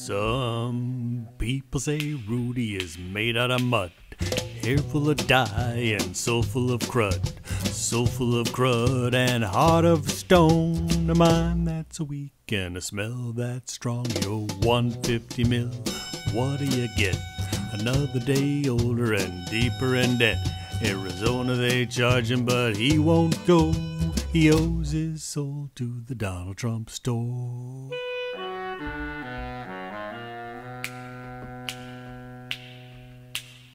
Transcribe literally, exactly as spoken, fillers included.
Some people say Rudy is made out of mud, hair full of dye and soul full of crud, soul full of crud and heart of stone, a mind that's a weak and a smell that's strong. Yo, one fifty mil, what do you get? Another day older and deeper in debt. Arizona they charge him, but he won't go. He owes his soul to the Donald Trump store.